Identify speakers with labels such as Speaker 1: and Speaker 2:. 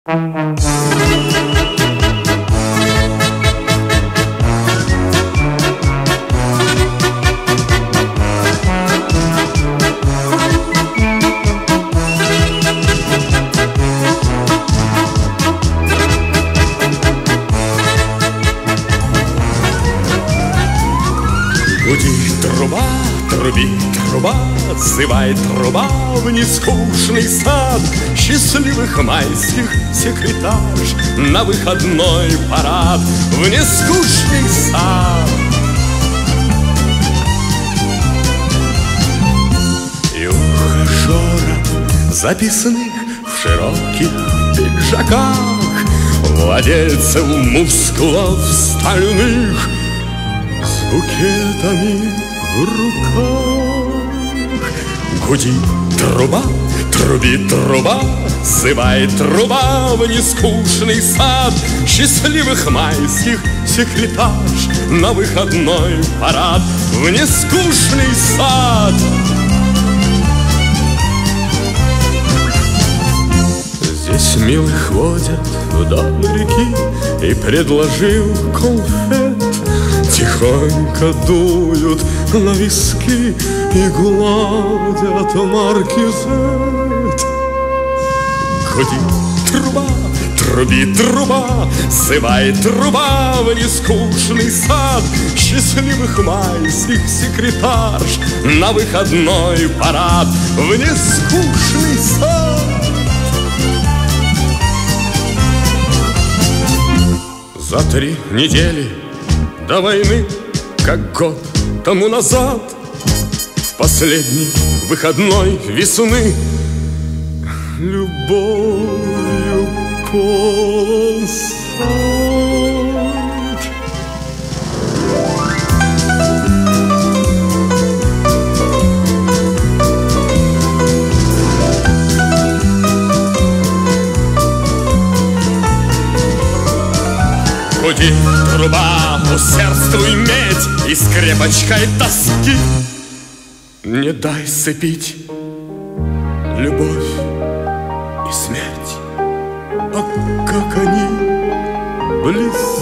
Speaker 1: Гудит труба, трубит труба, зывает труба в нескучный сад счастливых майских секретарш на выходной парад в нескучный сад. И ухажеров, записанных в широких пиджаках, владельцев мускулов стальных, с букетами в руках. Гудит труба, трубит труба, зывает труба в нескучный сад счастливых майских секретарш на выходной парад в нескучный сад. Здесь милых водят вдоль реки, и предложил конфет. Тихонько дуют на виски и гладят маркизет. Гудит труба, трубит труба, зывает труба в нескучный сад счастливых майских секретарш на выходной парад в нескучный сад. За 3 недели до войны, как год тому назад, в последний выходной весны, любовью полон сад. Гудит труба, усердствуй, медь, и скрепочкой тоски не дай сцепить любовь и смерть. А как они близки!